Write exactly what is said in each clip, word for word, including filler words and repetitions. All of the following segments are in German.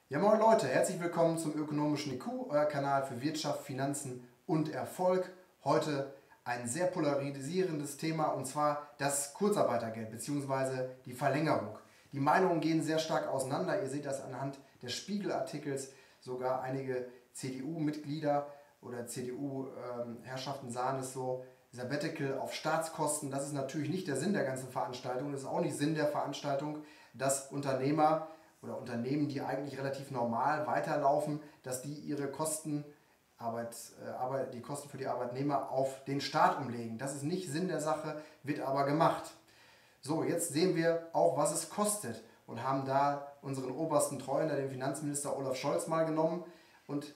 Ja, moin Leute, herzlich willkommen zum Ökonomischen I Q, euer Kanal für Wirtschaft, Finanzen und Erfolg. Heute ein sehr polarisierendes Thema, und zwar das Kurzarbeitergeld bzw. die Verlängerung. Die Meinungen gehen sehr stark auseinander. Ihr seht das anhand des Spiegel-Artikels. Sogar einige C D U-Mitglieder oder C D U-Herrschaften sahen es so: Sabbatical auf Staatskosten. Das ist natürlich nicht der Sinn der ganzen Veranstaltung. Das ist auch nicht Sinn der Veranstaltung, dass Unternehmer oder Unternehmen, die eigentlich relativ normal weiterlaufen, dass die ihre Kosten, Arbeit, äh, Arbeit, die Kosten für die Arbeitnehmer auf den Staat umlegen. Das ist nicht Sinn der Sache, wird aber gemacht. So, jetzt sehen wir auch, was es kostet, und haben da unseren obersten Treuhänder, den Finanzminister Olaf Scholz, mal genommen und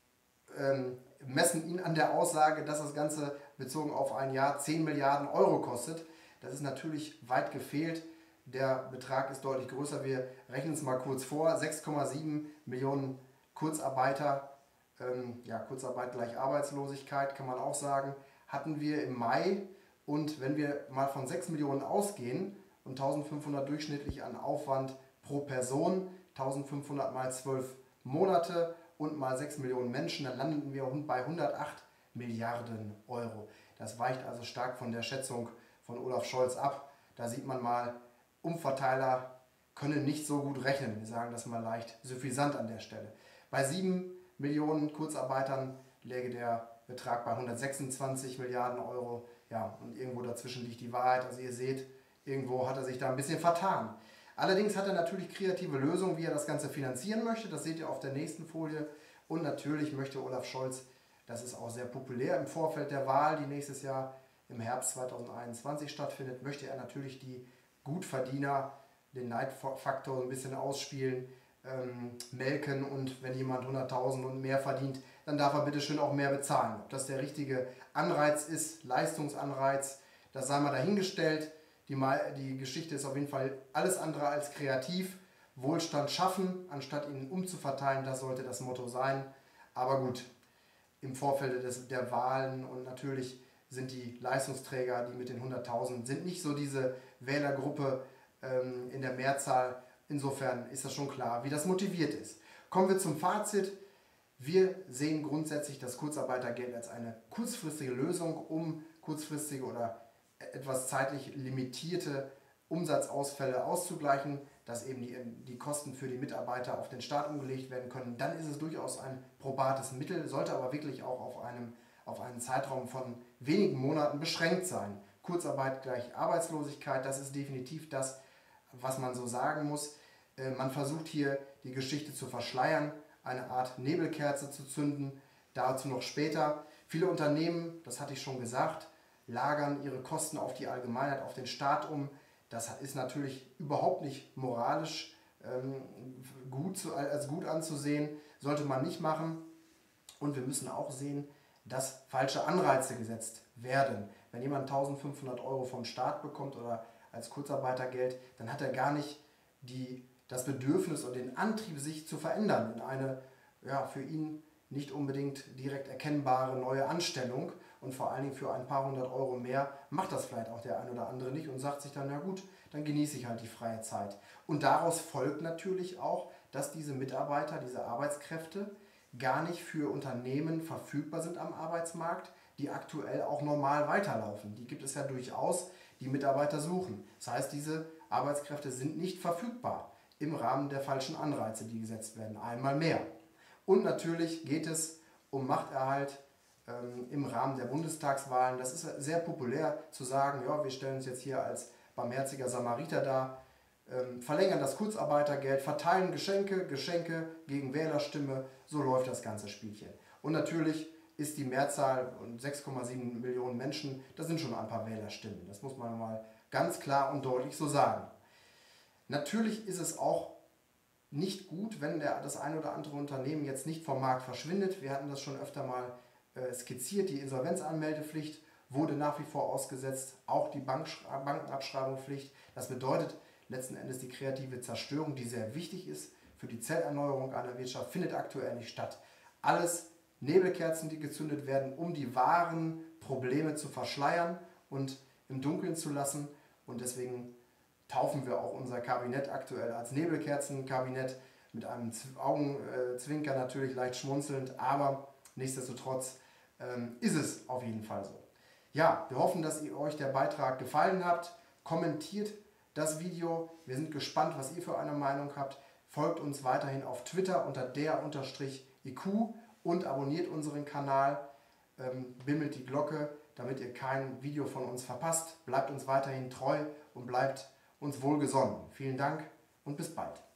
ähm, messen ihn an der Aussage, dass das Ganze bezogen auf ein Jahr zehn Milliarden Euro kostet. Das ist natürlich weit gefehlt. Der Betrag ist deutlich größer. Wir rechnen es mal kurz vor. sechs Komma sieben Millionen Kurzarbeiter, ähm, ja, Kurzarbeit gleich Arbeitslosigkeit, kann man auch sagen, hatten wir im Mai. Und wenn wir mal von sechs Millionen ausgehen und eintausendfünfhundert durchschnittlich an Aufwand pro Person, eintausendfünfhundert mal zwölf Monate und mal sechs Millionen Menschen, dann landen wir bei hundertacht Milliarden Euro. Das weicht also stark von der Schätzung von Olaf Scholz ab. Da sieht man mal, Umverteiler können nicht so gut rechnen. Wir sagen das mal leicht suffisant an der Stelle. Bei sieben Millionen Kurzarbeitern läge der Betrag bei hundertsechsundzwanzig Milliarden Euro. Ja, und irgendwo dazwischen liegt die Wahrheit. Also ihr seht, irgendwo hat er sich da ein bisschen vertan. Allerdings hat er natürlich kreative Lösungen, wie er das Ganze finanzieren möchte. Das seht ihr auf der nächsten Folie. Und natürlich möchte Olaf Scholz, das ist auch sehr populär im Vorfeld der Wahl, die nächstes Jahr im Herbst zweitausendeinundzwanzig stattfindet, möchte er natürlich die Gutverdiener, den Neidfaktor ein bisschen ausspielen, ähm, melken, und wenn jemand hunderttausend und mehr verdient, dann darf er bitte schön auch mehr bezahlen. Ob das der richtige Anreiz ist, Leistungsanreiz, das sei mal dahingestellt. Die, die Geschichte ist auf jeden Fall alles andere als kreativ. Wohlstand schaffen, anstatt ihn umzuverteilen, das sollte das Motto sein. Aber gut, im Vorfeld des, der Wahlen, und natürlich sind die Leistungsträger, die mit den hunderttausend, sind nicht so diese Wählergruppe ähm, in der Mehrzahl. Insofern ist das schon klar, wie das motiviert ist. Kommen wir zum Fazit. Wir sehen grundsätzlich das Kurzarbeitergeld als eine kurzfristige Lösung, um kurzfristige oder etwas zeitlich limitierte Umsatzausfälle auszugleichen, dass eben die, die Kosten für die Mitarbeiter auf den Staat umgelegt werden können. Dann ist es durchaus ein probates Mittel, sollte aber wirklich auch auf, einem, auf einen Zeitraum von wenigen Monaten beschränkt sein. Kurzarbeit gleich Arbeitslosigkeit, das ist definitiv das, was man so sagen muss. Man versucht hier die Geschichte zu verschleiern, eine Art Nebelkerze zu zünden, dazu noch später. Viele Unternehmen, das hatte ich schon gesagt, lagern ihre Kosten auf die Allgemeinheit, auf den Staat um. Das ist natürlich überhaupt nicht moralisch ähm, gut zu, als gut anzusehen, sollte man nicht machen. Und wir müssen auch sehen, dass falsche Anreize gesetzt werden. Wenn jemand eintausendfünfhundert Euro vom Staat bekommt oder als Kurzarbeitergeld, dann hat er gar nicht die, das Bedürfnis und den Antrieb, sich zu verändern in eine, ja, für ihn nicht unbedingt direkt erkennbare neue Anstellung. Und vor allen Dingen für ein paar hundert Euro mehr macht das vielleicht auch der ein oder andere nicht und sagt sich dann, na gut, dann genieße ich halt die freie Zeit. Und daraus folgt natürlich auch, dass diese Mitarbeiter, diese Arbeitskräfte gar nicht für Unternehmen verfügbar sind am Arbeitsmarkt, die aktuell auch normal weiterlaufen. Die gibt es ja durchaus, die Mitarbeiter suchen. Das heißt, diese Arbeitskräfte sind nicht verfügbar im Rahmen der falschen Anreize, die gesetzt werden. Einmal mehr. Und natürlich geht es um Machterhalt ähm, im Rahmen der Bundestagswahlen. Das ist sehr populär zu sagen, ja, wir stellen uns jetzt hier als barmherziger Samariter dar, ähm, verlängern das Kurzarbeitergeld, verteilen Geschenke, Geschenke gegen Wählerstimme. So läuft das ganze Spielchen. Und natürlich ist die Mehrzahl, und sechs Komma sieben Millionen Menschen, das sind schon ein paar Wählerstimmen. Das muss man mal ganz klar und deutlich so sagen. Natürlich ist es auch nicht gut, wenn der, das ein oder andere Unternehmen jetzt nicht vom Markt verschwindet. Wir hatten das schon öfter mal äh, skizziert. Die Insolvenzanmeldepflicht wurde nach wie vor ausgesetzt, auch die Bank, Bankenabschreibungspflicht. Das bedeutet letzten Endes die kreative Zerstörung, die sehr wichtig ist für die Zellerneuerung einer Wirtschaft, findet aktuell nicht statt. Alles Nebelkerzen, die gezündet werden, um die wahren Probleme zu verschleiern und im Dunkeln zu lassen. Und deswegen taufen wir auch unser Kabinett aktuell als Nebelkerzenkabinett mit einem Augenzwinker natürlich leicht schmunzelnd, aber nichtsdestotrotz ähm, ist es auf jeden Fall so. Ja, wir hoffen, dass ihr, euch der Beitrag gefallen hat. Kommentiert das Video. Wir sind gespannt, was ihr für eine Meinung habt. Folgt uns weiterhin auf Twitter unter der Unterstrich I Q und abonniert unseren Kanal. Ähm, bimmelt die Glocke, damit ihr kein Video von uns verpasst. Bleibt uns weiterhin treu und bleibt uns wohlgesonnen. Vielen Dank und bis bald.